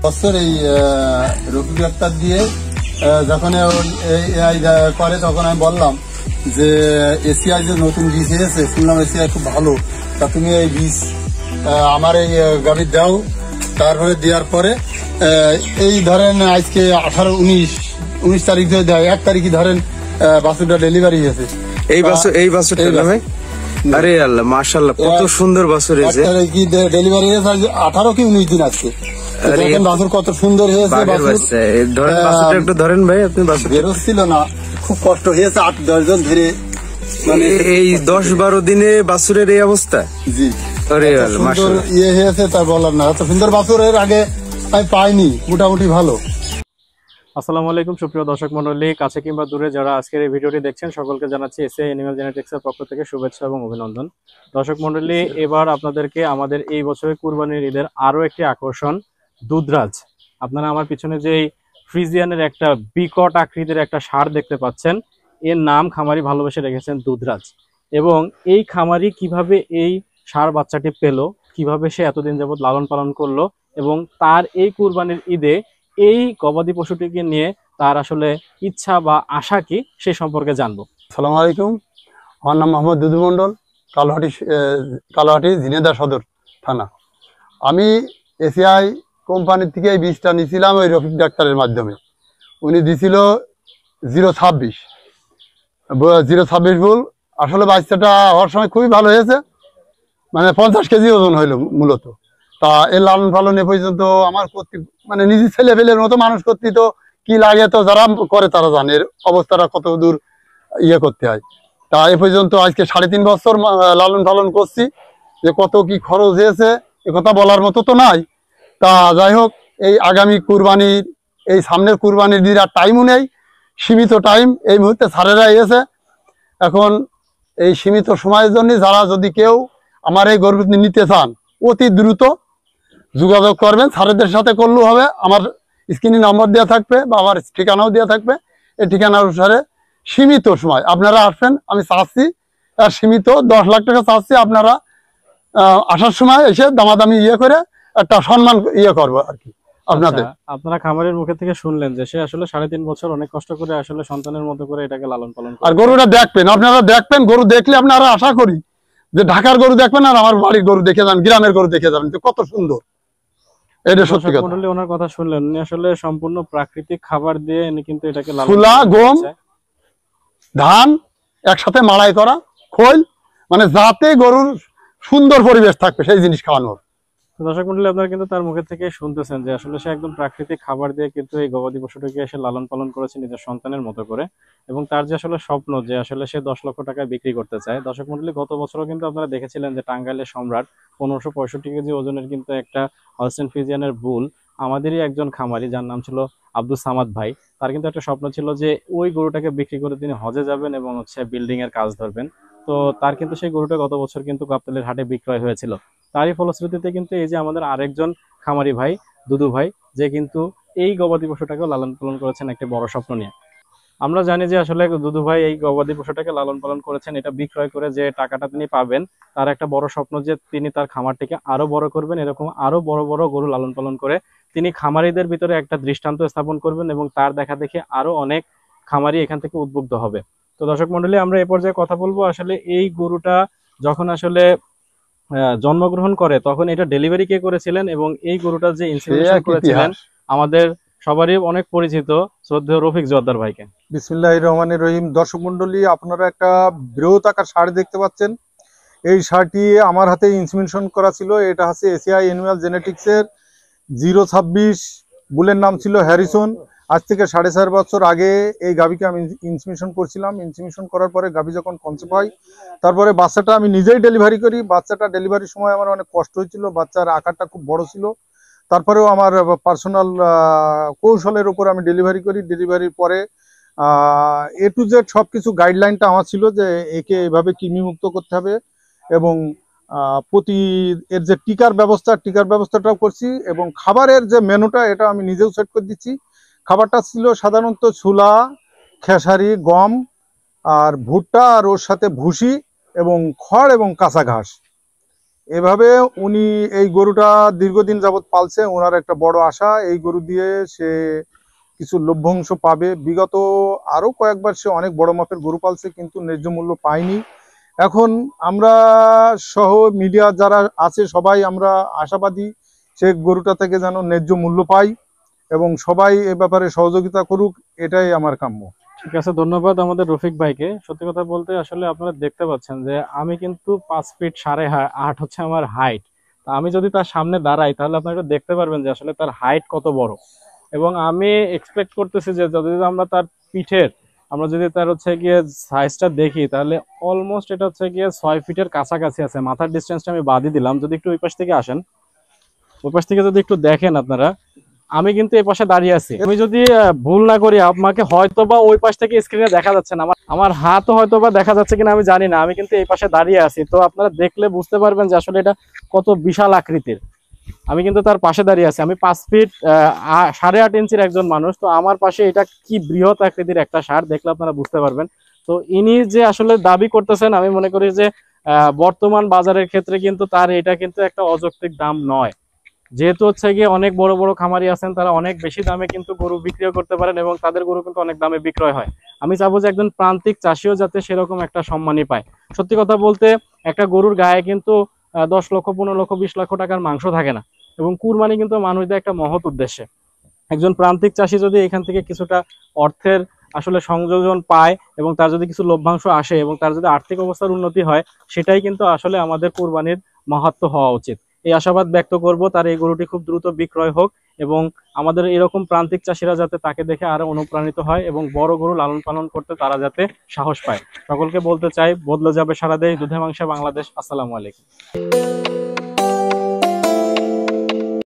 বছর এই রফিক ডাক্তার দিয়ে যখন এআই করে তখন আমি বললাম যে এসিআই যে নতুন বীজ এসেছে, শুনলাম এসিআই খুব ভালো, তা তুমি এই বীজ আমার এই গাভীর দাও। তারপরে দেওয়ার পরে এই ধরেন আজকে 18-19 তারিখ ধরে দেয়, 1 তারিখই ধরেন বাছুরটা ডেলিভারি হয়েছে। এই বাছুরটা না ভাই? আরে আল্লাহ মাশাআল্লাহ, কত সুন্দর বাছুর হয়েছে। কি ডেলিভারি হয়েছে 18 কি 19 দিন আজকে। দেখেন বাছুর কত সুন্দর হয়েছে। বাছুরটা একটু ধরেন ভাই, আপনি বাছুর বেরোচ্ছিল না, খুব কষ্ট হয়েছে 8-10 জন ধরে। মানে এই 10-12 দিনে বাছুরের এই অবস্থা। জি, ইয়ে হয়েছে তা বলার না। এত সুন্দর বাছুরের আগে আমি পাইনি, মোটামুটি ভালো। আসসালামু আলাইকুম সুপ্রিয় দর্শক মণ্ডলী, কাছে কিংবা দূরে যারা আজকের এই ভিডিওটি দেখছেন সকলকে জানাচ্ছি এসিআই অ্যানিমাল জেনেটিক্সের পক্ষ থেকে শুভেচ্ছা এবং অভিনন্দন। দর্শক মণ্ডলী, এবার আপনাদেরকে আমাদের এই বছরের কুরবানির ঈদের আরো একটি আকর্ষণ দুধরাজ। আপনারা আমার পিছনে যে ফ্রিজিয়ানের একটা বিকট আকৃতির একটা ষাঁড় দেখতে পাচ্ছেন, এর নাম খামারি ভালোবেসে রেখেছেন দুধরাজ। এবং এই খামারি কিভাবে এই ষাঁড় বাচ্চাটি পেল, কিভাবে সে এতদিন যাবত লালন পালন করলো এবং তার এই কুরবানির ঈদে এই গবাদি পশুটিকে নিয়ে তার আসলে ইচ্ছা বা আশা কি, সে সম্পর্কে জানবো। আসসালামু আলাইকুম, আমার নাম মোহাম্মদ দুদু মন্ডল, কালোহাটি ঝিনেদা সদর থানা। আমি এসিআই কোম্পানির থেকে এই বীজটা নিয়েছিলাম ওই রফিক ডাক্তারের মাধ্যমে। উনি দিছিল 026 বুল। আসলে বাচ্চাটা হওয়ার সময় খুবই ভালো হয়েছে, মানে 50 কেজি ওজন হইল মূলত। তা এর লালন পালন এ পর্যন্ত আমার করতে, মানে নিজের ছেলে ফেলের মতো মানুষ করতে তো কি লাগে, তো যারা করে তারা জানে এর অবস্থাটা কত দূর ইয়ে করতে হয়। তা এ পর্যন্ত আজকে 3.5 বছর লালন পালন করছি। যে কত কি খরচ হয়েছে এ কথা বলার মতো তো নাই। তা যাই হোক, এই আগামী কুরবানির, এই সামনের কুরবানির দিন আর টাইমও নেই, সীমিত টাইম এই মুহূর্তে ছাড়েরা এসে। এখন এই সীমিত সময়ের জন্য যারা যদি কেউ আমার এই গরু নিতে চান, অতি দ্রুত যোগাযোগ করবেন। স্যারেদের সাথে করলেও হবে, আমার স্ক্রিনে নম্বর দেওয়া থাকবে বা আমার ঠিকানাও দেওয়া থাকবে। এই ঠিকানা অনুসারে সীমিত সময় আপনারা আসবেন। আমি চাচ্ছি আর সীমিত 10 লাখ টাকা চাচ্ছি, আপনারা আসার সময় এসে দামাদামি ইয়ে করে একটা সম্মান ইয়ে করবো আর কি আপনাদের। আপনারা খামারের মুখে থেকে শুনলেন যে সে আসলে 3.5 বছর অনেক কষ্ট করে আসলে সন্তানের মতো করে এটাকে লালন পালন করে। আর গরুটা দেখবেন, আপনারা দেখবেন, গরু দেখলে আপনারা আশা করি যে ঢাকার গরু দেখবেন আর আমার বাড়ির গরু দেখে যান, গ্রামের গরু দেখে যাবেন, কত সুন্দর। এটা সত্যি কথা। ওনার কথা শুনলেন, উনি আসলে সম্পূর্ণ প্রাকৃতিক খাবার দিয়ে কিন্তু এটাকে ফুলা গম ধান একসাথে মাড়াই করা খোল, মানে যাতে গরুর সুন্দর পরিবেশ থাকবে সেই জিনিস খাওয়ানোর। দর্শক মন্ডলী, আপনারা কিন্তু তার মুখে থেকে শুনতেছেন যে আসলে সে একদম প্রাকৃতিক খাবার দিয়ে কিন্তু এই গবাদি পশুটাকে এসে লালন পালন করেছে নিজের সন্তানের মতো করে। এবং তার যে আসলে স্বপ্ন যে আসলে সে 10 লক্ষ টাকায় বিক্রি করতে চায়। দর্শক মন্ডলী, গত বছরও কিন্তু আপনারা দেখেছিলেন যে টাঙ্গাইলের সম্রাট 1565 কেজি ওজনের কিন্তু একটা হলস্টেইন ফ্রিজিয়ানের বুল আমাদেরই একজন খামারি, যার নাম ছিল আব্দুল সামাদ ভাই। তার কিন্তু একটা স্বপ্ন ছিল যে ওই গরুটাকে বিক্রি করে তিনি হজে যাবেন এবং বিল্ডিং এর কাজ ধরবেন। তো তার কিন্তু সেই গরুটা গত বছর কিন্তু গাবতলীর হাটে বিক্রয় হয়েছিল। তারই ফলশ্রুতিতে কিন্তু এই যে আমাদের আরেকজন খামারি ভাই দুদু ভাই, যে কিন্তু এই গবাদি পশুটাকে লালন পালন করেছেন একটি বড় স্বপ্ন নিয়ে। আমরা জানি যে আসলে দুদু ভাই এই গবাদি পশুটাকে লালন পালন করেছেন, এটা বিক্রয় করে যে টাকাটা তিনি পাবেন, তার একটা বড় স্বপ্ন যে তিনি তার খামারটিকে আরো বড় করবেন, এরকম আরো বড় বড় গরু লালন পালন করে তিনি খামারিদের ভিতরে একটা দৃষ্টান্ত স্থাপন করবেন এবং তার দেখা দেখে আরো অনেক খামারি এখান থেকে উদ্বুদ্ধ হবে। তো দর্শক মন্ডলী, আমরা এ পর্যায়ে কথা বলবো আসলে এই গরুটা যখন আসলে জন্মগ্রহণ করে তখন এটা ডেলিভারি কে করেছিলেন এবং এই গরুটা যে ইনসেমিনেশন করেছিলেন আমাদের সবারই অনেক পরিচিত শ্রদ্ধেয় রফিক জোয়ারদার ভাইকে। বিসমিল্লাহির রহমানির রহিম। দর্শক মন্ডলী, আপনারা একটা বৃহৎ আকার ষাঁড় দেখতে পাচ্ছেন। এই ষাঁড়টি আমার হাতে ইনসেমিনেশন করা ছিল। এটা হচ্ছে এসিআই অ্যানিমাল জেনেটিক্সের 026 বুলের নাম ছিল হ্যারিসন। আজ থেকে 4.5 বছর আগে এই গাভীকে আমি ইনসেমিনেশন করছিলাম। ইনসেমিনেশন করার পরে গাভী যখন কনসেপ্ট হয়, তারপরে বাচ্চাটা আমি নিজেই ডেলিভারি করি। বাচ্চাটা ডেলিভারির সময় আমার অনেক কষ্ট হয়েছিল, বাচ্চার আকারটা খুব বড় ছিল। তারপরেও আমার পার্সোনাল কৌশলের উপর আমি ডেলিভারি করি। ডেলিভারির পরে A to Z সবকিছু গাইডলাইনটা আমার ছিল যে একে এভাবে কৃমিমুক্ত করতে হবে এবং প্রতি এর যে টিকার ব্যবস্থাটাও করছি এবং খাবারের যে মেনুটা এটা আমি নিজেও সেট করে দিচ্ছি। খাবারটা ছিল সাধারণত ছোলা, খেসারি, গম আর ভুট্টা, আর ওর সাথে ভুসি এবং খড় এবং কাঁচা ঘাস। এভাবে উনি এই গরুটা দীর্ঘদিন যাবৎ পালছে। ওনার একটা বড় আশা এই গরু দিয়ে সে কিছু লভ্যাংশ পাবে। বিগত আরো কয়েকবার সে অনেক বড় মাপের গরু পালছে, কিন্তু ন্যায্য মূল্য পায়নি। এখন আমরা সহ মিডিয়া যারা আছে সবাই আমরা আশাবাদী সে গরুটা থেকে যেন ন্যায্য মূল্য পাই এবং সবাই এ ব্যাপারে সহযোগিতা করুক, এটাই আমার কাম্য। ঠিক আছে, ধন্যবাদ আমাদের রফিক ভাইকে। সত্যি কথা বলতে আসলে আপনারা দেখতে পাচ্ছেন যে আমি কিন্তু 5 ফিট 8.5 হচ্ছে আমার হাইট। আমি যদি তার সামনে দাঁড়াই তাহলে আপনারা একটু দেখতে পারবেন যে আসলে তার হাইট কত বড়। এবং আমি এক্সপেক্ট করতেছি যে যদি আমরা তার পিঠের আমরা যদি তার হচ্ছে গিয়ে সাইজটা দেখি তাহলে অলমোস্ট এটা হচ্ছে গিয়ে 6 ফিটের কাছাকাছি আছে। মাথার ডিস্টেন্সটা আমি বাদই দিলাম। যদি একটু ওই পাশ থেকে আসেন, ওই পাশ থেকে যদি একটু দেখেন আপনারা, আমি কিন্তু এই পাশে দাঁড়িয়ে আছি। আমি যদি ভুল না করি আমাকে হয়তোবা ওই পাশ থেকে স্ক্রিনে দেখা যাচ্ছে না, আমার হাতও হয়তোবা দেখা যাচ্ছে কিনা আমি জানি না। আমি কিন্তু এই পাশে দাঁড়িয়ে আছি, তো আপনারা দেখলে বুঝতে পারবেন যে আসলে এটা কত বিশাল আকৃতির। আমি কিন্তু তার পাশে দাঁড়িয়ে আছি। আমি 5 ফিট 8.5 ইঞ্চির একজন মানুষ, তো আমার পাশে এটা কি বৃহৎ আকৃতির একটা ষাঁড় দেখলে আপনারা বুঝতে পারবেন। তো ইনি যে আসলে দাবি করতেছেন, আমি মনে করি যে বর্তমান বাজারের ক্ষেত্রে কিন্তু তার এটা কিন্তু একটা অযৌক্তিক দাম নয়। যেহেতু হচ্ছে গিয়ে অনেক বড় বড় খামারি আছেন, তারা অনেক বেশি দামে কিন্তু গরু বিক্রিও করতে পারেন এবং তাদের গরু কিন্তু অনেক দামে বিক্রয় হয়। আমি চাবো যে একজন প্রান্তিক চাষিও যাতে সেরকম একটা সম্মানই পায়। সত্যি কথা বলতে একটা গরুর গায়ে কিন্তু 10 লক্ষ 15 লক্ষ 20 লক্ষ টাকার মাংস থাকে না, এবং কুরবানি কিন্তু মানুষদের একটা মহৎ উদ্দেশ্যে। একজন প্রান্তিক চাষি যদি এখান থেকে কিছুটা অর্থের আসলে সংযোজন পায় এবং তার যদি কিছু লভ্যাংশ আসে এবং তার যদি আর্থিক অবস্থার উন্নতি হয়, সেটাই কিন্তু আসলে আমাদের কুরবানির মাহাত্ম্য হওয়া উচিত। এই আশাবাদ ব্যক্ত করব তার এই গরুটি খুব দ্রুত বিক্রয় হোক এবং আমাদের এরকম প্রান্তিক চাষিরা যাতে তাকে দেখে আরো অনুপ্রাণিত হয় এবং বড় গরু লালন পালন করতে তারা যাতে সাহস পায়। সকলকে বলতে চাই, বদলে যাবে সারা দেশ, দুধে মাংসে বাংলাদেশ। আসসালামু আলাইকুম।